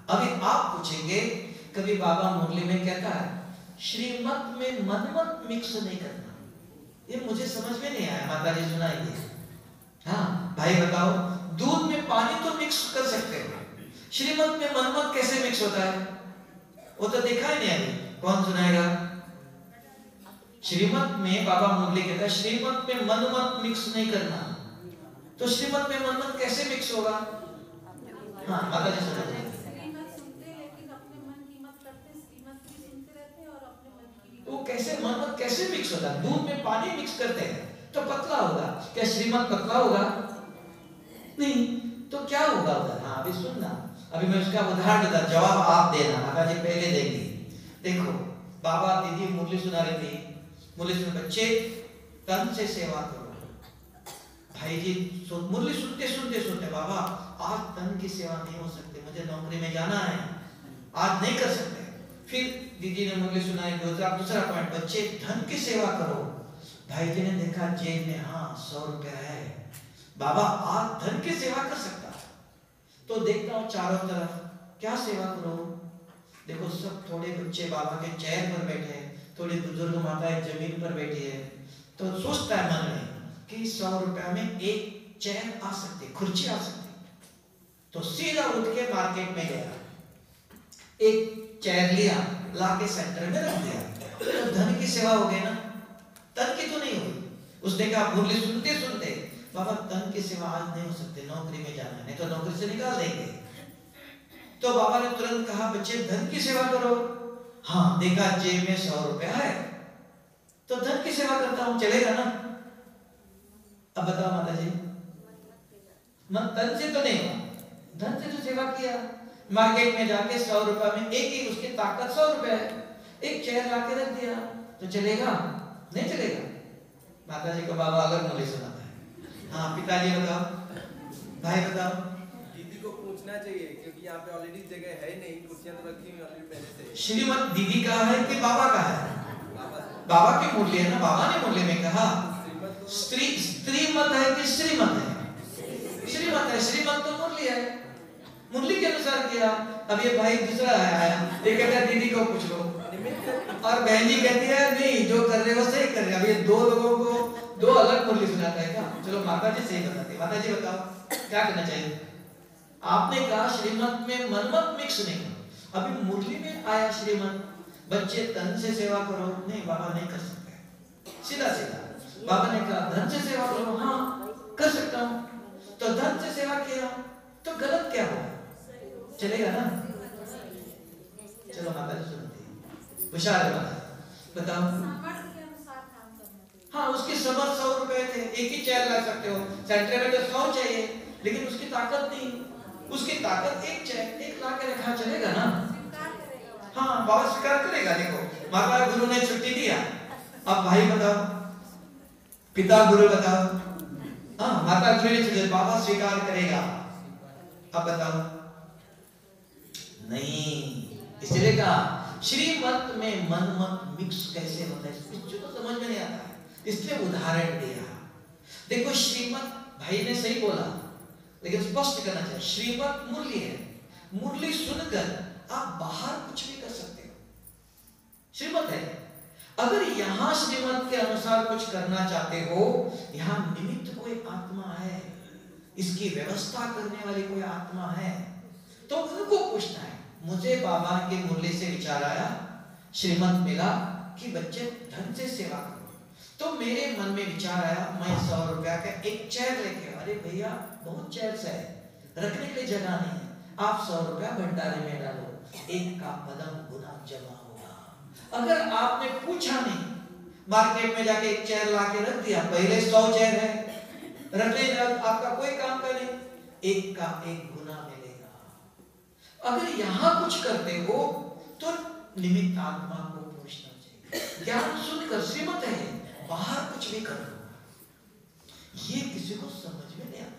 अभी आप पूछेंगे, कभी बाबा मुरली में कहता है श्रीमत में मनमत मिक्स नहीं करना, ये मुझे समझ में नहीं आया। माता जी सुनाएंगे। हाँ भाई बताओ, दूध में पानी तो मिक्स कर सकते हो, श्रीमत में मनमत कैसे मिक्स होता है? वो तो देखा ही नहीं अभी, कौन सुनाएगा? श्रीमत में बाबा मुरली कहता है श्रीमत में मनमत मिक्स नहीं करना, तो श्रीमत में मनमत कैसे मिक्स होगा? हाँ माता जी सुनाएंगे। वो कैसे मनमत कैसे मिक्स होता है? दूध में पानी मिक्स करते हैं तो पतला होगा, क्या श्रीमत पतला होगा? नहीं, तो क्या होगा उधर? हाँ अभी सुनना, अभी मैं उसका उदाहरण देता, जवाब आप देना, माता जी पहले देंगे। देखो बाबा दीदी मुरली सुना रही थी, मुरली सुन, बच्चे तन से सेवा करो। भाई जी मुरली सुनते सुनते सुनते, बाबा आज तन की सेवा नहीं हो सकती, मुझे नौकरी में जाना है, आज नहीं कर सकते। फिर दीदी ने मुरली सुनाई, दूसरा पॉइंट, बच्चे धन की सेवा करो। भाई जी ने देखा जेब में हाँ 100 रुपया है, बाबा आज धन की सेवा कर सकता। तो देखता हूँ चारों तरफ, क्या सेवा करो? देखो सब थोड़े बच्चे बाबा के चेयर पर बैठे हैं, थोड़ी बुजुर्ग माताएं जमीन पर बैठी है। तो सोचता है मन में कि 100 रुपया में एक चेयर आ सकती, खुर्ची आ सकती। तो सीधा उठ के मार्केट में गया, एक चेयर लिया, लाके सेंटर में रख दिया, तो धन की सेवा हो गई ना, तन की तो नहीं हुई। उसने कहा मुरली सुनते सुनते, बाबा तन की सेवा आज नहीं हो सकती, नौकरी में जाना है, नहीं तो नौकरी से निकाल देंगे। तो बाबा ने तुरंत कहा बच्चे धन की सेवा करो। हाँ देखा जेब में 100 रुपया है, तो धन की सेवा करता हूं, चलेगा ना? अब बताओ माता जी, मन तन से तो नहीं हुआ, धन से तो सेवा किया। मार्केट में जाके 100 रुपया में एक ही, उसकी ताकत 100 रुपया है, एक चेयर लाके रख दिया, तो चलेगा? नहीं चलेगा। माता जी को बाबा अलग मुरली सुनाता है। हाँ पिताजी बताओ, भाई बताओ। दीदी को पूछना चाहिए क्योंकि यहाँ पे ऑलरेडी जगह है नहीं, कुर्सियां तो रखी हुई ऑलरेडी पहले से। श्रीमत दीदी का है कि बाबा का है? बाबा की मुरली है ना, बाबा ने मुरली में कहा स्त्री मत है कि श्रीमत है? श्रीमत है, श्रीमत तो मुरली है, मुरली के अनुसार किया। अब ये भाई दूसरा आया, ये कहता है दीदी को पूछ लो, और बहन जी कहती है नहीं जो कर रहे हो सही कर रहे हो। अब ये दो लोगों को दो अलग मुरली सुनाता है क्या? चलो माता जी सही बताती है। माता जी बताओ क्या करना चाहिए? आपने कहा श्रीमत में मनमत मिक्स नहीं करो, अभी मुरली में आया श्रीमत, बच्चे तन से सेवा करो, नहीं बाबा नहीं कर सकते, सीधा सीधा। बाबा ने कहा धन से सेवा करो, हाँ कर सकता हूँ, तो धन से सेवा किया, तो गलत क्या होगा? चलेगा ना? चलो माता जी सुनती है, विशाल बताओ। हाँ उसकी समर्थ 100 रुपए थे, एक ही चेयर ला सकते हो, सेंटर में तो 100 चाहिए, लेकिन उसकी ताकत नहीं, उसकी ताकत एक चेयर एक ला के रखा, चलेगा ना? हाँ बाबा स्वीकार करेगा। देखो माता गुरु ने छुट्टी दिया, अब भाई बताओ, पिता गुरु बताओ। हाँ माता गुरु ने छुट्टी, बाबा स्वीकार करेगा। अब बताओ नहीं, इसलिए कहा श्रीमत में मनमत मिक्स कैसे होता है, इसको तो समझ में नहीं आता है, इसलिए उदाहरण दिया। देखो श्रीमत भाई ने सही बोला, लेकिन स्पष्ट करना चाहिए, श्रीमत मुरली है, मुरली सुनकर आप बाहर कुछ भी कर सकते हो, श्रीमत है। अगर यहां श्रीमत के अनुसार कुछ करना चाहते हो, यहां निमित्त कोई आत्मा है, इसकी व्यवस्था करने वाली कोई आत्मा है, तो उनको पूछना है। मुझे बाबा के मुरली से विचार आया, श्रीमत मिला कि बच्चे धन से सेवा करो, तो मेरे मन में विचार आया मैं 100 रुपया का एक चेयर लेके, अरे भैया बहुत चेयर्स है, रखने के लिए जगह नहीं है, आप 100 रुपया भंडारे में डालो, एक का पदम गुना जमा होगा। अगर आपने पूछा नहीं, मार्केट में जाके एक चेयर लाके रख दिया, पहले 100 चेयर है, रखने आपका कोई काम का नहीं, एक का एक गुना मिलेगा। अगर यहां कुछ करते हो तो निमित्त आत्मा को पूछना चाहिए, ज्ञान सुनकर श्रीमत है, बाहर कुछ भी कर लो, ये किसी को समझ में नहीं आता।